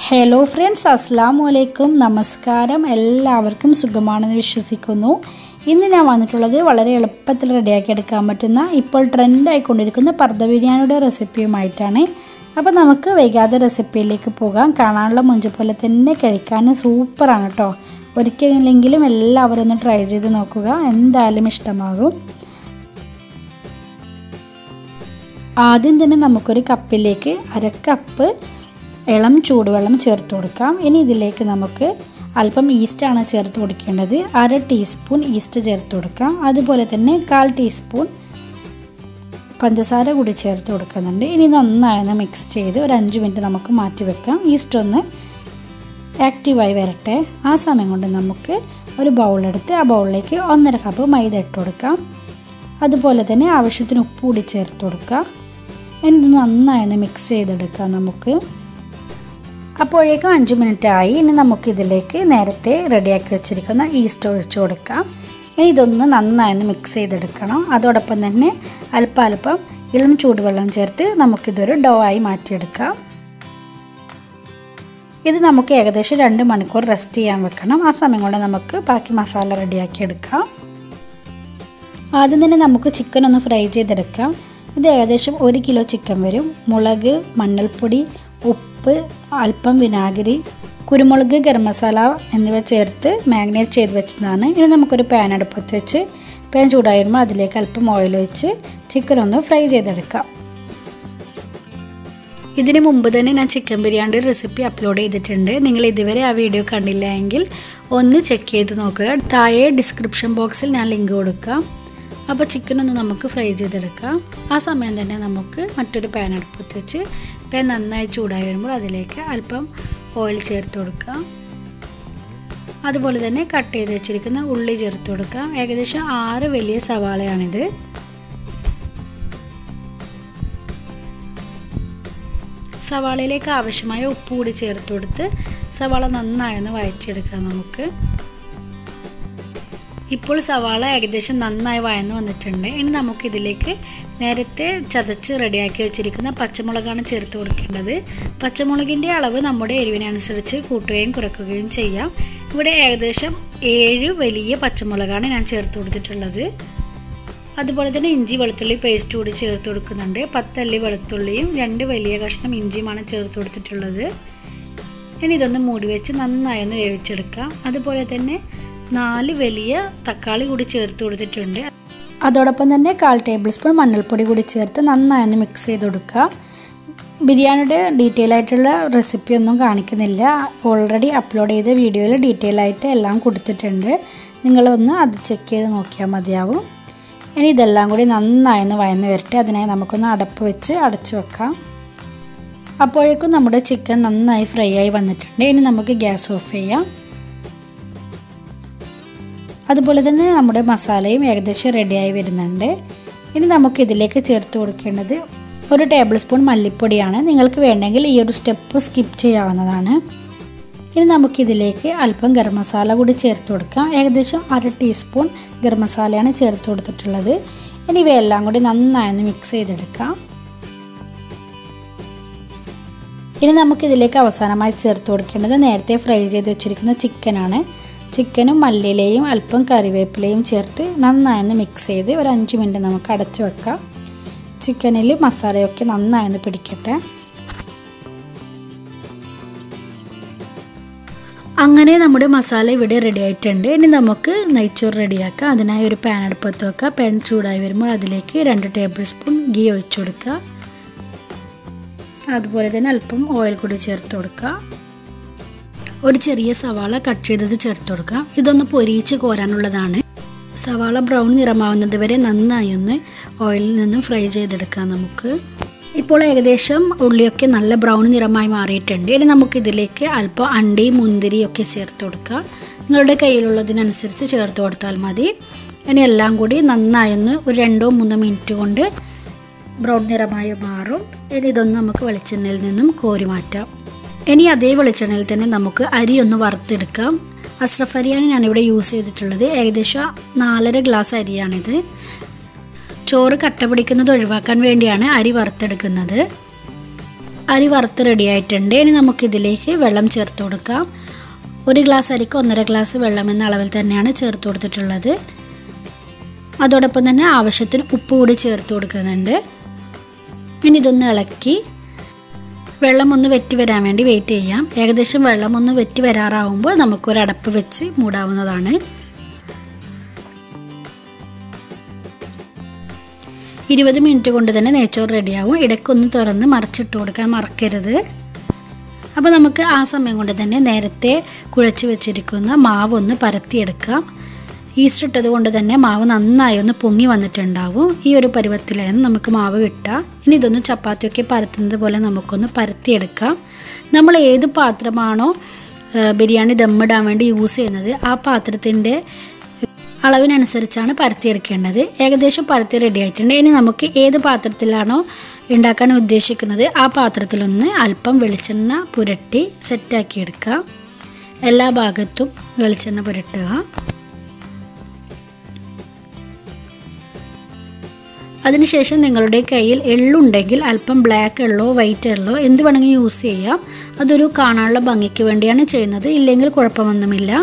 Hello friends, അസ്സലാമു അലൈക്കും. നമസ്കാരം. എല്ലാവർക്കും സുഖമാണെന്ന് വിശ്വസിക്കുന്നു. ഇന്ന് ഞാൻ വന്നിട്ടുള്ളത് വളരെ എളുപ്പത്തിൽ റെഡിയാക്കി എടുക്കാൻ പറ്റുന്ന ഇപ്പോൾ ട്രെൻഡായിക്കൊണ്ടിരിക്കുന്ന പർദ്ദ ബിരിയാണിയുടെ റെസിപ്പിയുമായിട്ടാണ്. അപ്പോൾ നമുക്ക് വൈകാതെ റെസിപ്പിയിലേക്ക് പോകാം. കാണാനുള്ള മുഞ്ച് പോലെ തന്നെ കഴിക്കാനും സൂപ്പറാണ് കേട്ടോ. ഒരിക്കലെങ്കിലും എല്ലാവരും ഒന്ന് ട്രൈ ചെയ്ത് നോക്കുക, എന്തായാലും ഇഷ്ടമാകും. ആദ്യം തന്നെ നമുക്കൊരു കപ്പിലേക്ക് 1/2 കപ്പ് ഇളം ചൂടുവെള്ളം ചേർത്ത് കൊടുക്കാം. ഇനി ഇതിലേക്ക് നമുക്ക് അല്പം ഈസ്റ്റാണ് ചേർത്ത് കൊടുക്കേണ്ടത്. 1/2 ടീസ്പൂൺ ഈസ്റ്റ് ചേർത്ത് കൊടുക്കാം. അതുപോലെ തന്നെ 1/4 ടീസ്പൂൺ പഞ്ചസാര കൂടി ചേർത്ത് കൊടുക്കുന്നുണ്ട്. ഇനി നന്നായി മിക്സ് ചെയ്ത് ഒരു 5 മിനിറ്റ് നമുക്ക് മാറ്റി വെക്കാം. ഈസ്റ്റ് ഒന്ന് ആക്റ്റീവായി വരട്ടെ. ആ സമയം കൊണ്ട് നമുക്ക് ഒരു ബൗളെടുത്ത് ആ ബൗളിലേക്ക് 1/2 കപ്പ് മൈദ ഇട്ട് കൊടുക്കാം. അതുപോലെ തന്നെ ആവശ്യത്തിന് ഉപ്പ് കൂടി ചേർത്ത് കൊടുക്കാം. ഇനി ഇത് നന്നായി മിക്സ് ചെയ്തെടുക്കാം നമുക്ക്. അപ്പോഴേക്കും 5 മിനിറ്റ് ആയി. ഇനി നമുക്കിതിലേക്ക് നേരത്തെ റെഡിയാക്കി വെച്ചിരിക്കുന്ന ഈസ്റ്റ് ഒഴിച്ചു കൊടുക്കാം. ഇനി ഇതൊന്ന് നന്നായി മിക്സ് ചെയ്തെടുക്കണം. അതോടൊപ്പം തന്നെ അല്പം ഇളം ചൂടുവെള്ളം ചേർത്ത് നമുക്കിതൊരു ഡോ ആയി മാറ്റിയെടുക്കാം. ഇത് നമുക്ക് ഏകദേശം 2 മണിക്കൂർ റെസ്റ്റ് ചെയ്യാൻ വെക്കണം. ആ സമയം കൊണ്ട് നമുക്ക് ബാക്കി മസാല റെഡിയാക്കി എടുക്കാം. ആദ്യം തന്നെ നമുക്ക് ചിക്കൻ ഒന്ന് ഫ്രൈ ചെയ്തെടുക്കാം. ഇത് ഏകദേശം 1 കിലോ ചിക്കൻ വരും. മുളക്, മഞ്ഞൾപ്പൊടി, ഉപ്പ്, അല്പം വിനാഗിരി, കുരുമുളക്, ഗരം മസാല എന്നിവ ചേർത്ത് മാഗ്നേറ്റ് ചെയ്ത് വെച്ചതാണ്. ഇനി നമുക്കൊരു പാൻ അടുപ്പത്ത് വെച്ച് പാൻ ചൂടായി വരുമ്പോൾ അതിലേക്ക് അല്പം ഓയിൽ ഒഴിച്ച് ചിക്കൻ ഒന്ന് ഫ്രൈ ചെയ്തെടുക്കാം. ഇതിന് മുമ്പ് തന്നെ ഞാൻ ചിക്കൻ ബിരിയാണിയുടെ റെസിപ്പി അപ്ലോഡ് ചെയ്തിട്ടുണ്ട്. നിങ്ങൾ ഇതുവരെ ആ വീഡിയോ കണ്ടില്ല എങ്കിൽ ഒന്ന് ചെക്ക് ചെയ്ത് നോക്കുക. താഴെ ഡിസ്ക്രിപ്ഷൻ ബോക്സിൽ ഞാൻ ലിങ്ക് കൊടുക്കാം. അപ്പോൾ ചിക്കനൊന്ന് നമുക്ക് ഫ്രൈ ചെയ്തെടുക്കാം. ആ സമയം തന്നെ നമുക്ക് മറ്റൊരു പാൻ അടുപ്പത്ത് വെച്ച് പാൻ നന്നായി ചൂടായി വരുമ്പോൾ അതിലേക്ക് അല്പം ഓയിൽ ചേർത്ത് കൊടുക്കാം. അതുപോലെ തന്നെ കട്ട് ചെയ്ത് വെച്ചിരിക്കുന്ന ഉള്ളി ചേർത്ത് കൊടുക്കാം. ഏകദേശം 6 വലിയ സവാളയാണിത്. സവാളയിലേക്ക് ആവശ്യമായ ഉപ്പ് കൂടി ചേർത്ത് കൊടുത്ത് സവാള നന്നായി ഒന്ന് വഴറ്റിയെടുക്കാം നമുക്ക്. ഇപ്പോൾ സവാള ഏകദേശം നന്നായി വഴന്ന് വന്നിട്ടുണ്ട്. ഇനി നമുക്കിതിലേക്ക് നേരത്തെ ചതച്ച് റെഡിയാക്കി വെച്ചിരിക്കുന്ന പച്ചമുളകാണ് ചേർത്ത് കൊടുക്കേണ്ടത്. പച്ചമുളകിൻ്റെ അളവ് നമ്മുടെ എരിവിനനുസരിച്ച് കൂട്ടുകയും കുറയ്ക്കുകയും ചെയ്യാം. ഇവിടെ ഏകദേശം 7 വലിയ പച്ചമുളകാണ് ഞാൻ ചേർത്ത് കൊടുത്തിട്ടുള്ളത്. അതുപോലെ തന്നെ ഇഞ്ചി വെളുത്തുള്ളി പേസ്റ്റ് കൂടി ചേർത്ത് കൊടുക്കുന്നുണ്ട്. 10 അല്ലി വെളുത്തുള്ളിയും 2 വലിയ കഷ്ണം ഇഞ്ചിയുമാണ് ചേർത്ത് കൊടുത്തിട്ടുള്ളത്. ഇനി ഇതൊന്ന് മൂടി വെച്ച് നന്നായി ഒന്ന് വേവിച്ചെടുക്കാം. അതുപോലെ തന്നെ 4 വലിയ തക്കാളി കൂടി ചേർത്ത് കൊടുത്തിട്ടുണ്ട്. അതോടൊപ്പം തന്നെ 1/4 ടേബിൾ സ്പൂൺ മഞ്ഞൾപ്പൊടി കൂടി ചേർത്ത് നന്നായി ഒന്ന് മിക്സ് ചെയ്ത് കൊടുക്കുക. ബിരിയാണിയുടെ ഡീറ്റെയിൽ ആയിട്ടുള്ള റെസിപ്പി ഒന്നും കാണിക്കുന്നില്ല. ഓൾറെഡി അപ്ലോഡ് ചെയ്ത വീഡിയോയിൽ ഡീറ്റെയിൽ ആയിട്ട് എല്ലാം കൊടുത്തിട്ടുണ്ട്. നിങ്ങളൊന്ന് അത് ചെക്ക് ചെയ്ത് നോക്കിയാൽ മതിയാവും. ഇനി ഇതെല്ലാം കൂടി നന്നായി ഒന്ന് വഴന്ന് വരട്ടെ. അതിനായി നമുക്കൊന്ന് അടപ്പ് വെച്ച് അടച്ചു വെക്കാം. അപ്പോഴേക്കും നമ്മുടെ ചിക്കൻ നന്നായി ഫ്രൈ ആയി വന്നിട്ടുണ്ട്. ഇനി നമുക്ക് ഗ്യാസ് ഓഫ് ചെയ്യാം. അതുപോലെ തന്നെ നമ്മുടെ മസാലയും ഏകദേശം റെഡിയായി വരുന്നുണ്ട്. ഇനി നമുക്കിതിലേക്ക് ചേർത്ത് കൊടുക്കേണ്ടത് 1 ടേബിൾ സ്പൂൺ മല്ലിപ്പൊടിയാണ്. നിങ്ങൾക്ക് വേണമെങ്കിൽ ഈ ഒരു സ്റ്റെപ്പ് സ്കിപ്പ് ചെയ്യാവുന്നതാണ്. ഇനി നമുക്കിതിലേക്ക് അല്പം ഗരം മസാല കൂടി ചേർത്ത് കൊടുക്കാം. ഏകദേശം 1/2 ടീസ്പൂൺ ഗരം മസാലയാണ് ചേർത്ത് കൊടുത്തിട്ടുള്ളത്. ഇനി ഇവയെല്ലാം കൂടി നന്നായി മിക്സ് ചെയ്തെടുക്കാം. ഇനി നമുക്കിതിലേക്ക് അവസാനമായി ചേർത്ത് കൊടുക്കേണ്ടത് നേരത്തെ ഫ്രൈ ചെയ്ത് വെച്ചിരിക്കുന്ന ചിക്കനാണ്. ചിക്കനും മല്ലിയിലയും അല്പം കറിവേപ്പിലയും ചേർത്ത് നന്നായി മിക്സ് ചെയ്ത് ഒരു 5 മിനിറ്റ് നമുക്ക് അടച്ചു വെക്കാം. ചിക്കനിൽ മസാലയൊക്കെ നന്നായി പിടിക്കട്ടെ. അങ്ങനെ നമ്മുടെ മസാല ഇവിടെ റെഡി ആയിട്ടുണ്ട്. ഇനി നമുക്ക് നെയ്ച്ചോറ് റെഡിയാക്കാം. അതിനായി ഒരു പാൻ അടുപ്പത്ത് വെക്കുക. പാൻ ചൂടായി വരുമ്പോൾ അതിലേക്ക് 2 ടേബിൾ സ്പൂൺ ഗീ ഒഴിച്ചു കൊടുക്കുക. അതുപോലെ തന്നെ അല്പം ഓയിൽ കൂടി ചേർത്ത് കൊടുക്കുക. ഒരു ചെറിയ സവാള കട്ട് ചെയ്തത് ചേർത്ത് കൊടുക്കാം. ഇതൊന്ന് പൊരിച്ച് കോരാനുള്ളതാണ്. സവാള ബ്രൗൺ നിറമാവുന്നത് വരെ നന്നായി ഒന്ന് ഓയിലിൽ നിന്നും ഫ്രൈ ചെയ്തെടുക്കാം നമുക്ക്. ഇപ്പോൾ ഏകദേശം ഉള്ളിയൊക്കെ നല്ല ബ്രൗൺ നിറമായി മാറിയിട്ടുണ്ട്. ഇനി നമുക്കിതിലേക്ക് അല്പം അണ്ടിയും മുന്തിരിയൊക്കെ ചേർത്ത് കൊടുക്കാം. നിങ്ങളുടെ കയ്യിലുള്ളതിനനുസരിച്ച് ചേർത്ത് കൊടുത്താൽ മതി. ഇനി എല്ലാം കൂടി നന്നായി ഒന്ന് ഒരു 2-3 മിനിറ്റ് കൊണ്ട് ബ്രൗൺ നിറമായി മാറും. ഇനി ഇതൊന്ന് നമുക്ക് വെളിച്ചെണ്ണയിൽ നിന്നും കോരി മാറ്റാം. ഇനി അതേ വെളിച്ചെണ്ണയിൽ തന്നെ നമുക്ക് അരി ഒന്ന് വറുത്തെടുക്കാം. അസ്രഫ് അരിയാണ് ഞാനിവിടെ യൂസ് ചെയ്തിട്ടുള്ളത്. ഏകദേശം 4.5 ഗ്ലാസ് അരിയാണിത്. ചോറ് കട്ട പിടിക്കുന്നത് ഒഴിവാക്കാൻ വേണ്ടിയാണ് അരി വറുത്തെടുക്കുന്നത്. അരി വറുത്ത് റെഡി ആയിട്ടുണ്ട്. ഇനി നമുക്കിതിലേക്ക് വെള്ളം ചേർത്ത് കൊടുക്കാം. 1 ഗ്ലാസ് അരിക്ക് 1.5 ഗ്ലാസ് വെള്ളം എന്ന അളവിൽ തന്നെയാണ് ചേർത്ത് കൊടുത്തിട്ടുള്ളത്. അതോടൊപ്പം തന്നെ ആവശ്യത്തിന് ഉപ്പ് കൂടി ചേർത്ത് കൊടുക്കുന്നുണ്ട്. ഇനി ഇതൊന്ന് ഇളക്കി വെള്ളം ഒന്ന് വെറ്റി വരാൻ വേണ്ടി വെയിറ്റ് ചെയ്യാം. ഏകദേശം വെള്ളം ഒന്ന് വെറ്റി വരാറാവുമ്പോൾ നമുക്കൊരു അടപ്പ് വെച്ച് മൂടാവുന്നതാണ്. 20 മിനിറ്റ് കൊണ്ട് തന്നെ നെയ്ച്ചോറ് റെഡിയാവും. ഇടയ്ക്കൊന്ന് തുറന്ന് മറിച്ചിട്ട് കൊടുക്കാൻ മറക്കരുത്. അപ്പോൾ നമുക്ക് ആ സമയം കൊണ്ട് തന്നെ നേരത്തെ കുഴച്ച് വെച്ചിരിക്കുന്ന മാവ് ഒന്ന് പരത്തിയെടുക്കാം. ഈസ്റ്റ് ഇട്ടത് കൊണ്ട് തന്നെ മാവ് നന്നായി ഒന്ന് പൊങ്ങി വന്നിട്ടുണ്ടാവും. ഈ ഒരു പരുവത്തിലായിരുന്നു നമുക്ക് മാവ് കിട്ടുക. ഇനി ഇതൊന്ന് ചപ്പാത്തിയൊക്കെ പരത്തുന്നത് പോലെ നമുക്കൊന്ന് പരത്തിയെടുക്കാം. നമ്മൾ ഏത് പാത്രമാണോ ബിരിയാണി ദമ്മിടാൻ വേണ്ടി യൂസ് ചെയ്യുന്നത് ആ പാത്രത്തിൻ്റെ അളവിനനുസരിച്ചാണ് പരത്തിയെടുക്കേണ്ടത്. ഏകദേശം പരത്തി റെഡി ആയിട്ടുണ്ട്. ഇനി നമുക്ക് ഏത് പാത്രത്തിലാണോ ഉണ്ടാക്കാൻ ഉദ്ദേശിക്കുന്നത് ആ പാത്രത്തിലൊന്ന് അല്പം വെളിച്ചെണ്ണ പുരട്ടി സെറ്റാക്കി എടുക്കുക. എല്ലാ ഭാഗത്തും വെളിച്ചെണ്ണ പുരട്ടുക. അതിനുശേഷം നിങ്ങളുടെ കയ്യിൽ എള്ളുണ്ടെങ്കിൽ അല്പം ബ്ലാക്ക് എള്ളോ വൈറ്റ് എള്ളോ എന്ത് വേണമെങ്കിലും യൂസ് ചെയ്യാം. അതൊരു കാണാനുള്ള ഭംഗിക്ക് വേണ്ടിയാണ് ചെയ്യുന്നത്. ഇല്ലെങ്കിൽ കുഴപ്പമൊന്നുമില്ല.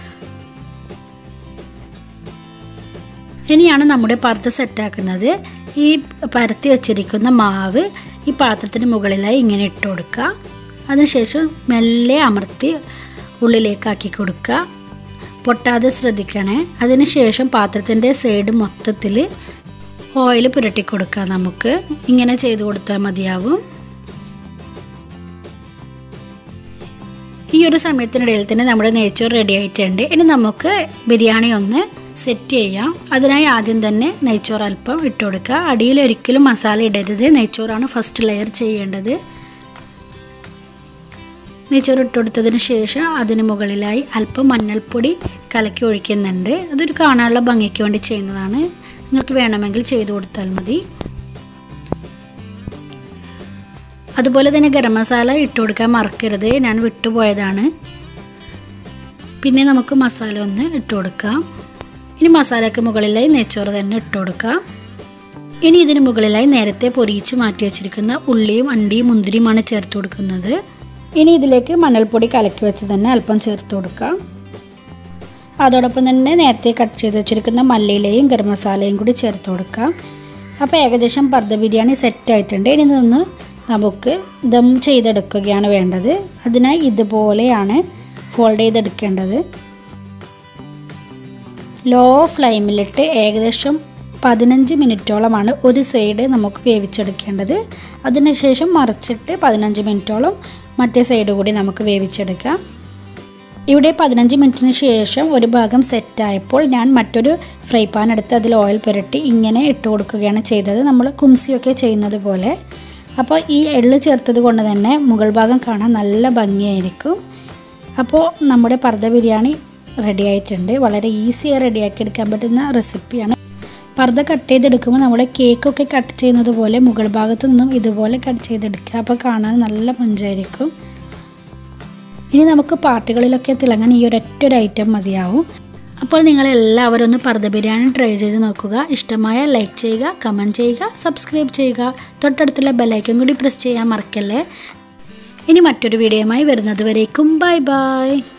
ഇനിയാണ് നമ്മുടെ പർദ്ദ സെറ്റാക്കുന്നത്. ഈ പരത്തി വച്ചിരിക്കുന്ന മാവ് ഈ പാത്രത്തിന് മുകളിലായി ഇങ്ങനെ ഇട്ട് കൊടുക്കുക. അതിനുശേഷം മെല്ലെ അമർത്തി ഉള്ളിലേക്കാക്കി കൊടുക്കുക. പൊട്ടാതെ ശ്രദ്ധിക്കണേ. അതിനുശേഷം പാത്രത്തിൻ്റെ സൈഡ് മൊത്തത്തിൽ ഓയിൽ പുരട്ടി കൊടുക്കുക. നമുക്ക് ഇങ്ങനെ ചെയ്ത് കൊടുത്താൽ മതിയാവും. ഈ ഒരു സമയത്തിനിടയിൽ തന്നെ നമ്മുടെ നെയ്ച്ചോറ് റെഡി ആയിട്ടുണ്ട്. ഇനി നമുക്ക് ബിരിയാണി ഒന്ന് സെറ്റ് ചെയ്യാം. അതിനായി ആദ്യം തന്നെ നെയ്ച്ചോറ് അല്പം ഇട്ട് കൊടുക്കുക. അടിയിൽ ഒരിക്കലും മസാല ഇടരുത്. നെയ്ച്ചോറാണ് ഫസ്റ്റ് ലെയർ ചെയ്യേണ്ടത്. നെയ്ച്ചോറ് ഇട്ട് കൊടുത്തതിന് ശേഷം അതിന് മുകളിലായി അല്പം മഞ്ഞൾപ്പൊടി കലക്കി ഒഴിക്കുന്നുണ്ട്. അതൊരു കാണാനുള്ള ഭംഗിക്ക് വേണ്ടി ചെയ്യുന്നതാണ്. നിങ്ങൾക്ക് വേണമെങ്കിൽ ചെയ്ത് കൊടുത്താൽ മതി. അതുപോലെ തന്നെ ഗരം മസാല ഇട്ട് കൊടുക്കാൻ മറക്കരുത്. ഞാൻ വിട്ടുപോയതാണ്. പിന്നെ നമുക്ക് മസാല ഒന്ന് ഇട്ട് കൊടുക്കാം. ഇനി മസാലയ്ക്ക് മുകളിലായി നെയ്ച്ചോറ് തന്നെ ഇട്ട് കൊടുക്കാം. ഇനി ഇതിന് മുകളിലായി നേരത്തെ പൊരിച്ച് മാറ്റി വെച്ചിരിക്കുന്ന ഉള്ളിയും അണ്ടിയും മുന്തിരിയുമാണ് ചേർത്ത് കൊടുക്കുന്നത്. ഇനി ഇതിലേക്ക് മഞ്ഞൾപ്പൊടി കലക്കി വെച്ച് തന്നെ അല്പം ചേർത്ത് കൊടുക്കാം. അതോടൊപ്പം തന്നെ നേരത്തെ കട്ട് ചെയ്ത് വെച്ചിരിക്കുന്ന മല്ലിയിലയും ഗരം മസാലയും കൂടി ചേർത്ത് കൊടുക്കാം. അപ്പോൾ ഏകദേശം പർദ്ദ ബിരിയാണി സെറ്റായിട്ടുണ്ട്. ഇനി നിന്ന് നമുക്ക് ദം ചെയ്തെടുക്കുകയാണ് വേണ്ടത്. അതിനായി ഇതുപോലെയാണ് ഫോൾഡ് ചെയ്തെടുക്കേണ്ടത്. ലോ ഫ്ലെയിമിലിട്ട് ഏകദേശം 15 മിനിറ്റോളമാണ് ഒരു സൈഡ് നമുക്ക് വേവിച്ചെടുക്കേണ്ടത്. അതിനുശേഷം മറിച്ചിട്ട് 15 മിനിറ്റോളം മറ്റേ സൈഡ് കൂടി നമുക്ക് വേവിച്ചെടുക്കാം. ഇവിടെ 15 മിനിറ്റിന് ശേഷം ഒരു ഭാഗം സെറ്റായപ്പോൾ ഞാൻ മറ്റൊരു ഫ്രൈ പാൻ എടുത്ത് അതിൽ ഓയിൽ പുരട്ടി ഇങ്ങനെ ഇട്ട് കൊടുക്കുകയാണ് ചെയ്തത്. നമ്മൾ കുംസിയൊക്കെ ചെയ്യുന്നത് പോലെ. അപ്പോൾ ഈ എള്ള് ചേർത്തത് കൊണ്ട് തന്നെ മുകൾ ഭാഗം കാണാൻ നല്ല ഭംഗിയായിരിക്കും. അപ്പോൾ നമ്മുടെ പർദ്ദ ബിരിയാണി റെഡി ആയിട്ടുണ്ട്. വളരെ ഈസിയായി റെഡിയാക്കി എടുക്കാൻ പറ്റുന്ന റെസിപ്പിയാണ്. പർദ്ദ കട്ട് ചെയ്തെടുക്കുമ്പോൾ നമ്മൾ കേക്കൊക്കെ കട്ട് ചെയ്യുന്നത് പോലെ മുകൾ ഭാഗത്തു നിന്നും ഇതുപോലെ കട്ട് ചെയ്തെടുക്കുക. അപ്പോൾ കാണാൻ നല്ല മൊഞ്ചായിരിക്കും. ഇനി നമുക്ക് പാർട്ടികളിലൊക്കെ തിളങ്ങാൻ ഈ ഒരൊറ്റൊരു ഐറ്റം മതിയാവും. അപ്പോൾ നിങ്ങളെല്ലാവരും ഒന്ന് പർദ്ദ ബിരിയാണി ട്രൈ ചെയ്ത് നോക്കുക. ഇഷ്ടമായ ലൈക്ക് ചെയ്യുക, കമൻറ്റ് ചെയ്യുക, സബ്സ്ക്രൈബ് ചെയ്യുക. തൊട്ടടുത്തുള്ള ബെല്ലൈക്കൺ കൂടി പ്രസ് ചെയ്യാൻ മറക്കല്ലേ. ഇനി മറ്റൊരു വീഡിയോയുമായി വരുന്നത് വരേക്കും ബൈ ബൈ.